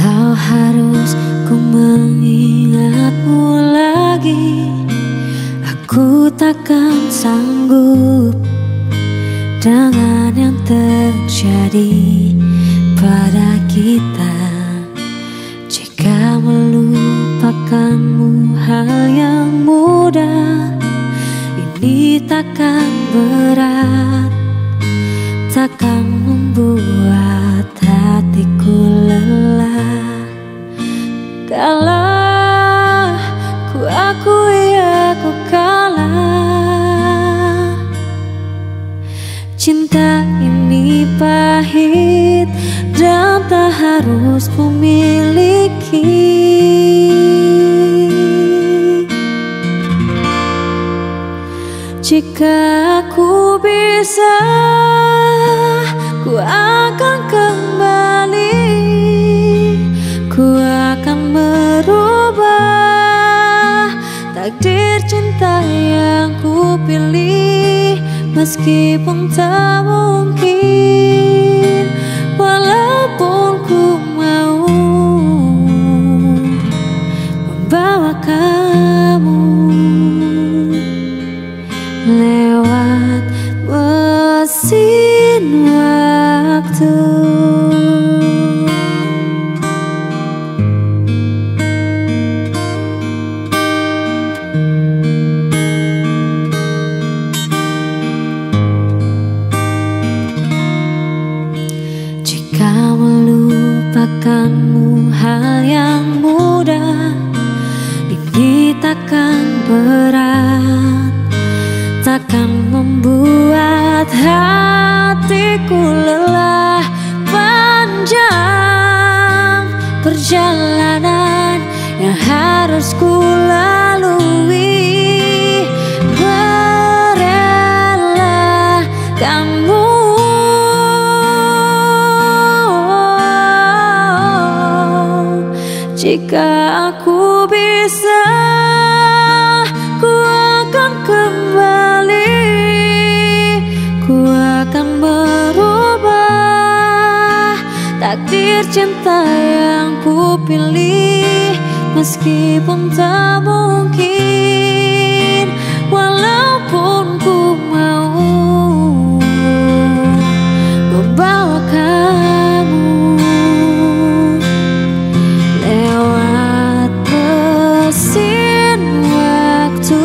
Walau harus ku mengingatmu lagi, aku takkan sanggup dengan yang terjadi pada kita. Jika melupakanmu hal yang mudah, ini takkan berat, takkan membuat hatiku lelah. Kalah, ku akui aku kalah. Cinta ini pahit dan tak harus memiliki. Jika aku bisa, ku akan kembali, ku akan merubah takdir cinta yang ku pilih. Meskipun tak mungkin, walaupun ku mau membawa kamu lewat mesin waktu. Jika melupakanmu hal yang mudah, ini takkan berat, takkan membuat hatiku lelah. Panjang perjalanan yang harus ku lalui, merelakanmu. Jika aku bisa, ku akan kembali, ku akan merubah takdir cinta yang ku pilih. Meskipun tak mungkin, walaupun ku mau membawa kamu lewat mesin waktu.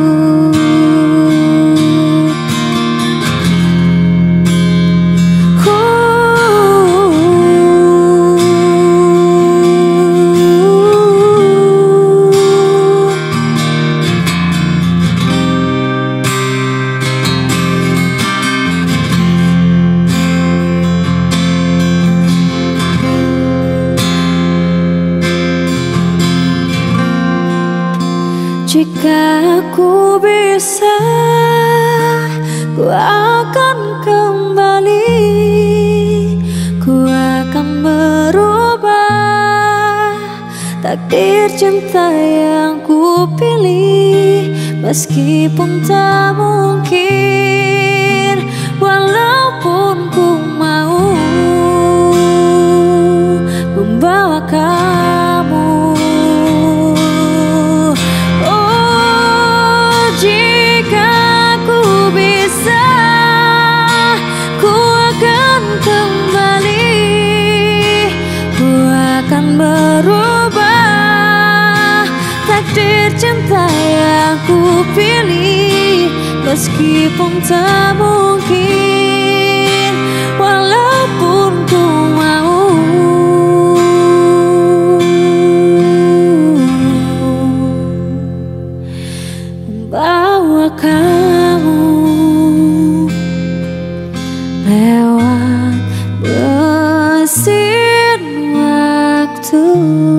Jika aku bisa, ku akan kembali, ku akan merubah takdir cinta yang ku pilih. Meskipun tak mungkin, walaupun ku mau membawa kamu. Merubah takdir cinta yang ku pilih. Meskipun tak mungkin, walaupun ku mau membawa kamu lewat mesin waktu.